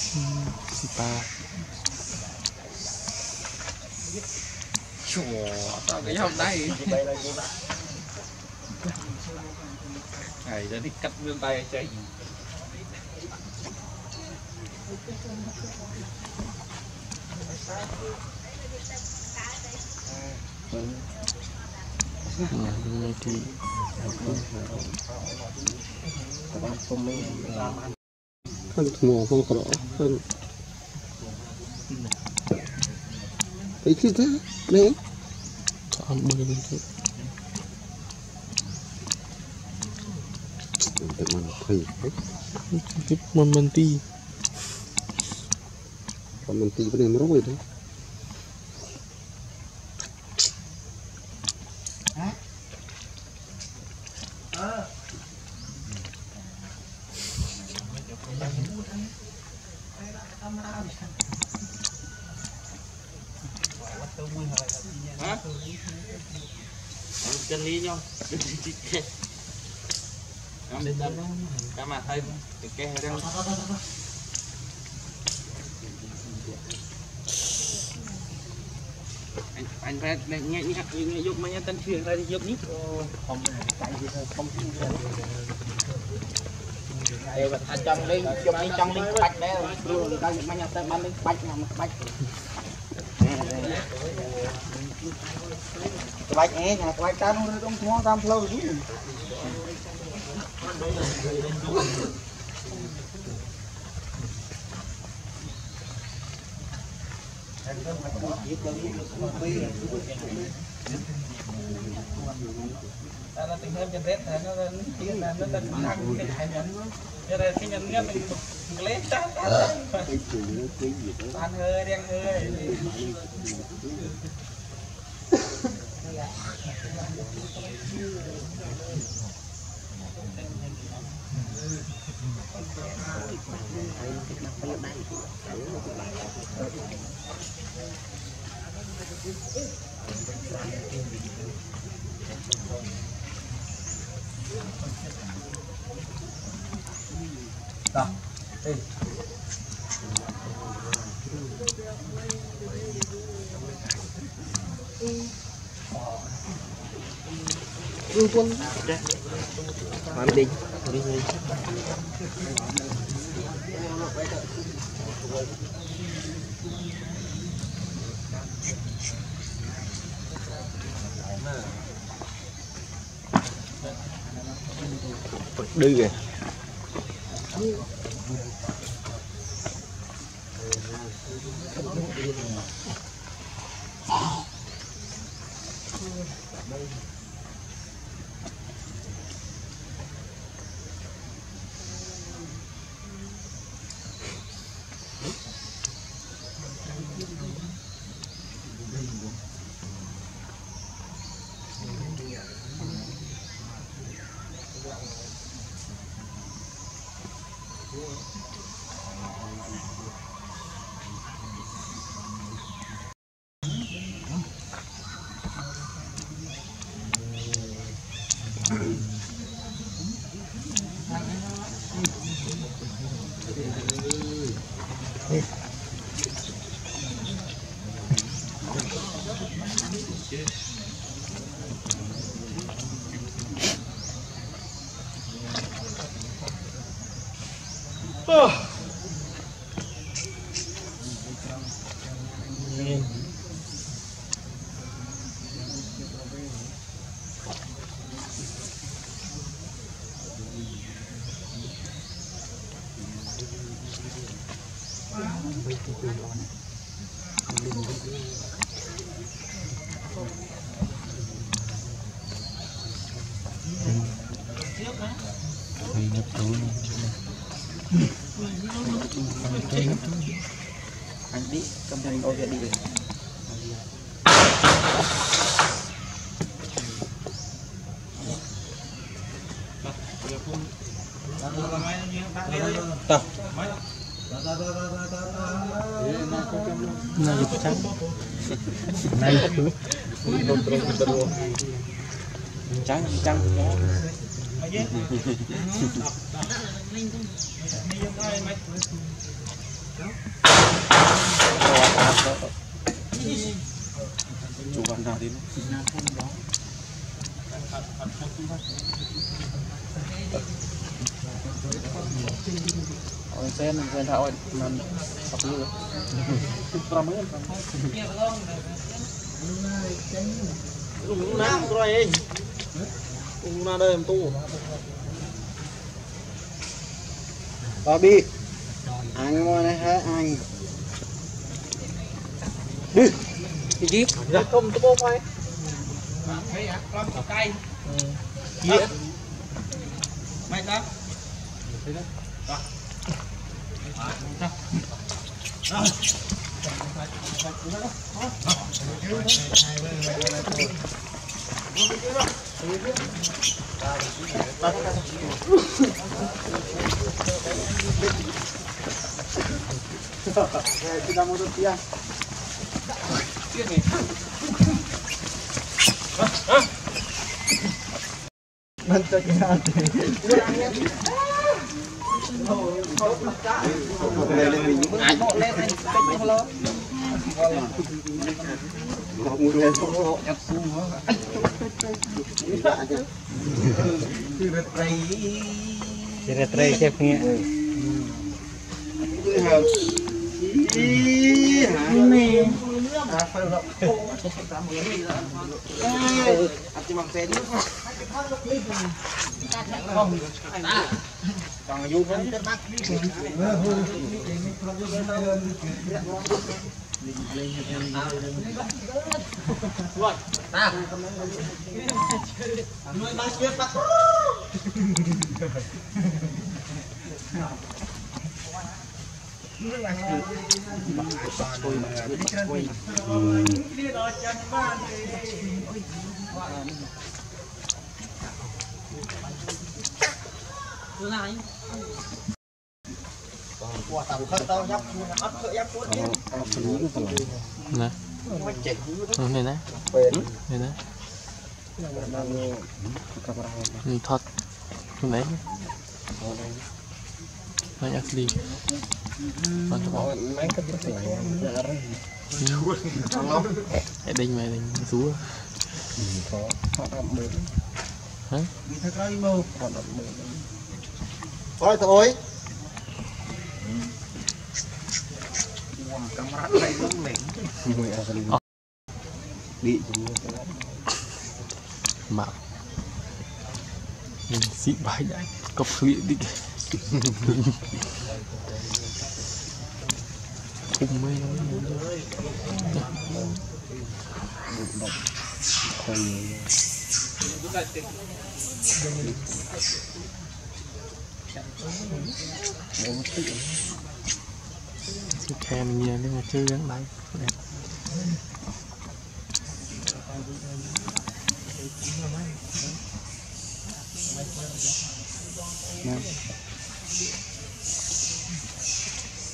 Spa chùa tao cái hôm đây này ra đi cắt vươn tay chạy thì kan semua phong kalau kan kita nih ambil itu teman tip mementi benar merokok itu chân lý nhau nó đến đâu các mà thấy cái đang anh phải nghe giúp mấy tên thuyền ra đi giúp nhít không đây mà thay trong đi giúp đi trong đi bạch đấy luôn đang mấy nhà tên bán đi bạch bạch bạch é nhà bạch tam trong thua tam lâu chứ nó tình hơn chân rét nó tiếng là nó đang thằng cái hải nhận cho nên cái nhận nghe mình lấy chát ăn hơi đen hơi đó đi quân hoàn định đi kìa anh đi cầm thành ô đi tao này chắc này trắng trắng chủ quan nào đi ôi sen thạo mình học như làm mấy năm rồi anh cũng ra đây làm tu Bobby anh ngồi này hả anh đi đi dạ không tôi bông ai thấy à làm cay gì mày đó kita mau tiang bentuk Retray chefnya. Ini. nè này nè này nè thật hôm đấy banyak asli mantap main kan đinh mày đinh xuống hả Ôi thôi đi mà mình xịn bài cọc suy đi cùng mấy cái kèm nhiều nhưng mà chơi gắn bài Nah.